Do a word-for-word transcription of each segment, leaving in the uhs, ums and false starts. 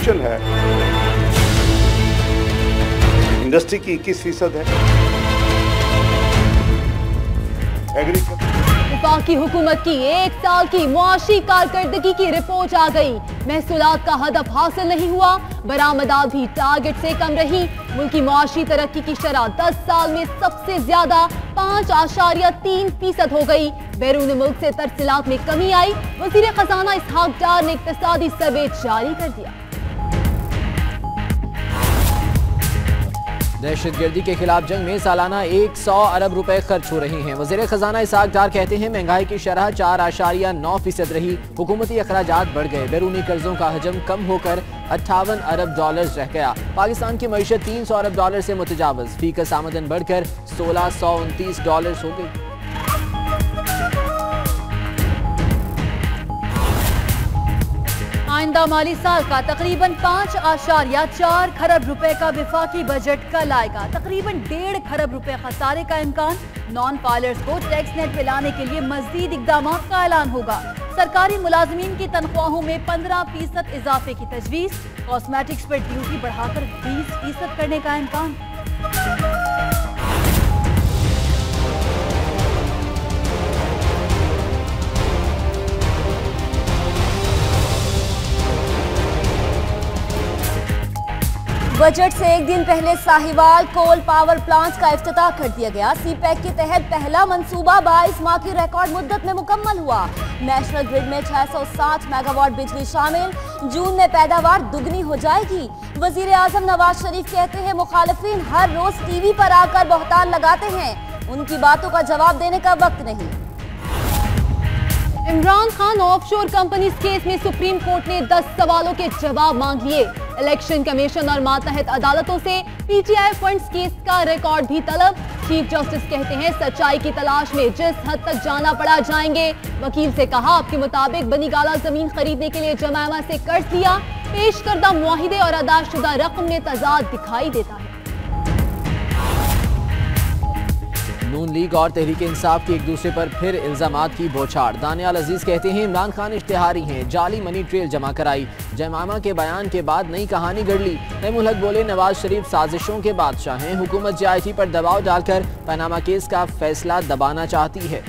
Contribution है industry की इक्कीस फीसद है। एग्रीकल्चर वफाकी हुकूमत की एक साल की मुआशी कारकर्दगी की रिपोर्ट आ गई। महसूलात का हदफ हासिल नहीं हुआ, बरामदात भी टारगेट से कम रही। मुल्की मुआशी तरक्की की शरह दस साल में सबसे ज्यादा पाँच आशारिया तीन फीसद हो गई। बैरून मुल्क से तरसीलात में कमी आई। वजीर खजाना इसहाक डार ने इक्तिसादी सर्वे जारी कर दिया। दहशतगर्दी के खिलाफ जंग में सालाना एक सौ अरब रुपए खर्च हो रहे हैं। वजीर खजाना इसहाक डार कहते हैं महंगाई की शरह चार आशारिया नौ फीसद रही। हुकूमती अखराजात बढ़ गए। बैरूनी कर्जों का हजम कम होकर अट्ठावन अरब डॉलर रह गया। पाकिस्तान की मईशत तीन सौ अरब डॉलर से मुतजावज। फीकस आमदन बढ़कर सोलह सौ उनतीस डॉलर हो गई। आइंदा माली साल का तकरीबन पाँच आशारिया चार खरब रुपए का विफाकी बजट कल आएगा। तकरीबन डेढ़ खरब रुपए खसारे का इम्कान। नॉन फाइलर्स को टैक्स नेट में लाने के लिए मजीद इकदाम का ऐलान होगा। सरकारी मुलाजमीन की तनख्वाहों में पंद्रह फीसद इजाफे की तजवीज। कॉस्मेटिक्स पर ड्यूटी बढ़ाकर बीस फीसद करने का इम्कान। बजट से एक दिन पहले साहिवाल कोल पावर प्लांट का इफ्तिताह कर दिया गया। सीपैक के तहत पहला मंसूबा बाईस माह की रिकॉर्ड मुद्दत में मुकम्मल हुआ। नेशनल ग्रिड में छह सौ साठ मेगावाट बिजली शामिल। जून में पैदावार दुगनी हो जाएगी। वजीर आजम नवाज शरीफ कहते हैं मुखालिफिन हर रोज टीवी पर आकर बहतान लगाते हैं, उनकी बातों का जवाब देने का वक्त नहीं। Imran Khan offshore companies case में सुप्रीम कोर्ट ने दस सवालों के जवाब मांग लिए। इलेक्शन कमीशन और मातहत अदालतों से पीटीआई फंड्स केस का रिकॉर्ड भी तलब। चीफ जस्टिस कहते हैं सच्चाई की तलाश में जिस हद तक जाना पड़ा जाएंगे। वकील से कहा आपके मुताबिक बनी गाला जमीन खरीदने के लिए जमायमा से कर्ज लिया। पेश करदा मुआहिदे और अदाशुदा रकम में तजाद दिखाई देता है। नून लीग और तहरीक इंसाफ की एक दूसरे पर फिर इल्जामात की बौछार। दानियाल अजीज कहते हैं इमरान खान इश्तिहारी हैं, जाली मनी ट्रेल जमा कराई। जमायमा के बयान के बाद नई कहानी गढ़ ली। नईमुल हक बोले नवाज शरीफ साजिशों के बादशाह हैं। हुकूमत जे आई टी पर दबाव डालकर पनामा केस का फैसला दबाना चाहती है।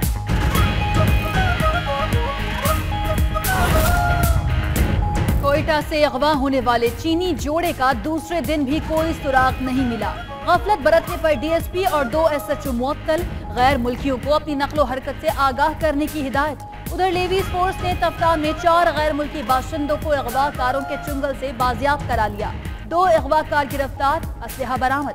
कोयटा से अगवा होने वाले चीनी जोड़े का दूसरे दिन भी कोई सुराग नहीं मिला। गफलत बरतने पर डीएसपी और दो एसएचओ मुअत्तल। गैर मुल्कियों को अपनी नकलो हरकत से आगाह करने की हिदायत। उधर लेवीज फोर्स ने तफ्तान में चार गैर मुल्की बाशिंदों को अगवाकारों के चुंगल से बाजियाब करा लिया। दो अगवाकार गिरफ्तार, असलहा बरामद।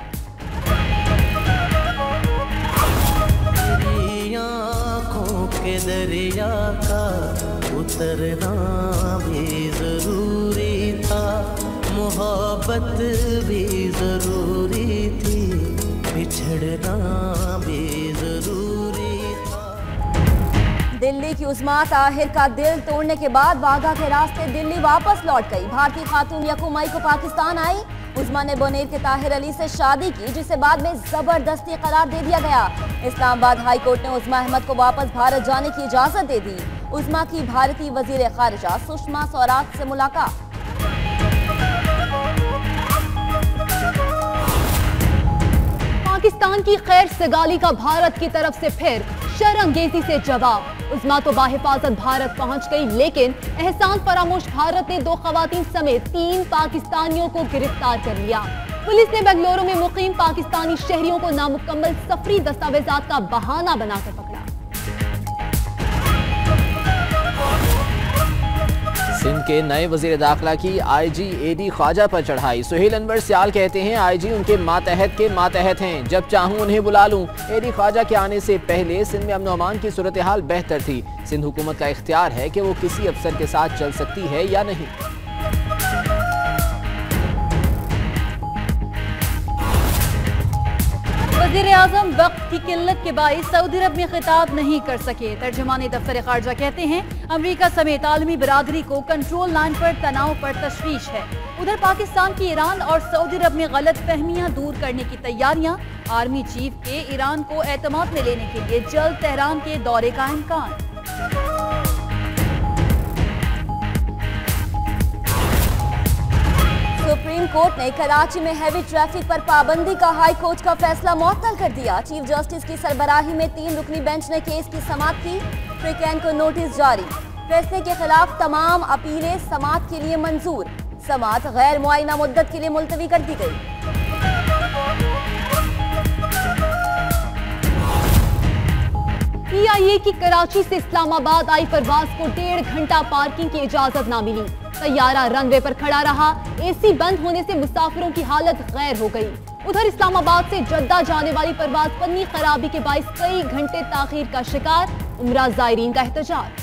के दरिया का उतरना भी जरूरी था, मोहब्बत भी जरूरी थी, बिछड़ना भी जरूरी था। दिल्ली की उस्मा ताहिर का दिल तोड़ने के बाद वाघा के रास्ते दिल्ली वापस लौट गई। भारतीय खातून यकम मई को पाकिस्तान आई। उस्मा ने बोनेर के ताहिर अली से शादी की, जिसे बाद में जबरदस्ती करार दे दिया गया। इस्लामाबाद हाई कोर्ट ने उस्मा अहमद को वापस भारत जाने की इजाजत दे दी। उस्मा की भारतीय वजीर खारिजा सुषमा स्वराज से मुलाकात। पाकिस्तान की खैर सगाली का भारत की तरफ से फिर शर्मंगेजी से जवाब। उस्मा तो बाहिफाजत भारत पहुंच गई, लेकिन एहसान फरामोश भारत ने दो खवातीन समेत तीन पाकिस्तानियों को गिरफ्तार कर लिया। पुलिस ने बेंगलुरु में मुकीम पाकिस्तानी शहरियों को नामुकम्मल सफरी दस्तावेजात का बहाना बनाकर पकड़ा। सिंध के नए वजीर दाखिला की आईजी एडी ख्वाजा पर चढ़ाई। सुहेल अनवर सियाल कहते हैं आईजी उनके मातहत के मातहत हैं, जब चाहूं उन्हें बुला लूं। एडी ख्वाजा के आने से पहले सिंध में अमन और अमान की सूरत हाल बेहतर थी। सिंध हुकूमत का इख्तियार है कि वो किसी अफसर के साथ चल सकती है या नहीं। वज़ीर आज़म वक्त की किल्लत के बाइस सऊदी अरब में खिताब नहीं कर सके। तर्जुमानी दफ्तर खारजा कहते हैं अमरीका समेत आलमी बरादरी को कंट्रोल लाइन पर तनाव पर तशवीश है। उधर पाकिस्तान की ईरान और सऊदी अरब में गलत फहमियां दूर करने की तैयारियां। आर्मी चीफ के ईरान को एतमाद में लेने के लिए जल्द तेहरान के दौरे का इम्कान। कोर्ट ने कराची में हैवी ट्रैफिक पर पाबंदी का हाई कोर्ट का फैसला मुअत्तल कर दिया। चीफ जस्टिस की सरबराही में तीन रुकनी बेंच ने केस की समाअत की। फ्रीकैन को नोटिस जारी। फैसले के खिलाफ तमाम अपीलें समाअत के लिए मंजूर। समाअत गैर मुआयना मुद्दत के लिए मुलतवी कर दी गई। पीआईए की कराची से इस्लामाबाद आई परवाज को डेढ़ घंटा पार्किंग की इजाजत ना मिली। तैयारा रनवे पर खड़ा रहा। एसी बंद होने से मुसाफिरों की हालत गैर हो गई। उधर इस्लामाबाद से जद्दा जाने वाली परवाज पन्नी खराबी के बाइस कई घंटे ताखीर का शिकार। उमरा ज़ायरीन का एहतजाज।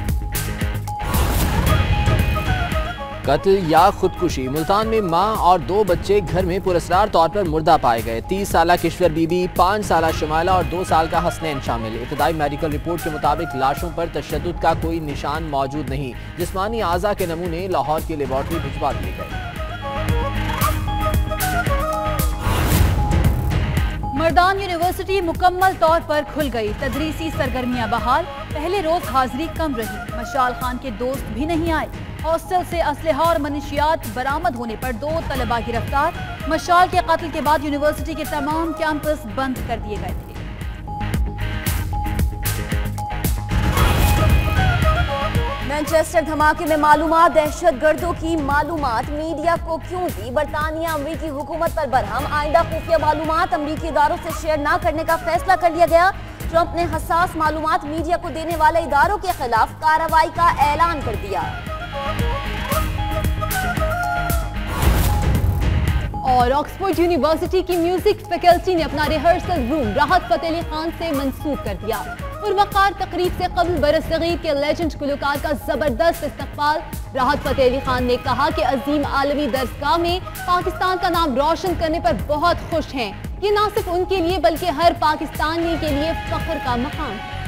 कत्ल या खुदकुशी। मुल्तान में मां और दो बच्चे घर में पुरस्कार तौर पर मुर्दा पाए गए। तीस साल किश्वर बीबी, पाँच साल शमाला और दो साल का हसनैन शामिल। इब्तदाई मेडिकल रिपोर्ट के मुताबिक लाशों पर तशद्दुद का कोई निशान मौजूद नहीं। जिस्मानी आज़ा के नमूने लाहौर की लेबॉर्ट्री भिजवा दिए गए। मर्दान यूनिवर्सिटी मुकम्मल तौर पर खुल गई। तदरीसी सरगर्मियां बहाल। पहले रोज हाजिरी कम रही। मशाल खान के दोस्त भी नहीं आए। हॉस्टल से असलहा और मनशियात बरामद होने पर दो तलबा गिरफ्तार। मशाल के कत्ल के बाद यूनिवर्सिटी के तमाम कैंपस बंद कर दिए गए थे। मैनचेस्टर धमाके में मालूमात। दहशतगर्दों की मालूमात मीडिया को क्यों दी? बरतानिया अमरीकी हुकूमत पर बरहम। आइंदा खुफिया मालूमात अमरीकी इदारों से शेयर न करने का फैसला कर लिया गया। ट्रंप ने हसास मालूमात मीडिया को देने वाले इदारों के खिलाफ कार्रवाई का ऐलान कर दिया। और ऑक्सफोर्ड यूनिवर्सिटी की म्यूजिक फैकल्टी ने अपना रिहर्सल रूम राहत फतेह अली खान से मंसूब कर दिया। पुरवकार तकरीब से कबल बरसगीर के लेजेंड गुलकार का जबरदस्त इस्तकबाल। राहत फतेह अली खान ने कहा कि अजीम आलमी दरसगाह में पाकिस्तान का नाम रोशन करने पर बहुत खुश हैं। ये न सिर्फ उनके लिए बल्कि हर पाकिस्तानी के लिए फख्र का मकाम है।